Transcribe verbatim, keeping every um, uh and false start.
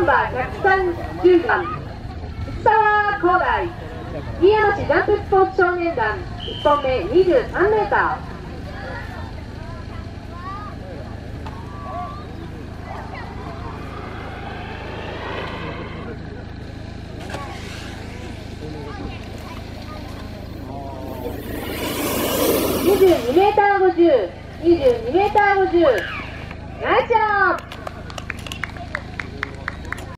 バーひゃくさんじゅうばん内沢光大、飯山市ジャンプスポーツ少年団いっぽんめにじゅうさんメーター。にじゅうにメーターごじゅう、にじゅうにメーターごじゅう、ナイスショット。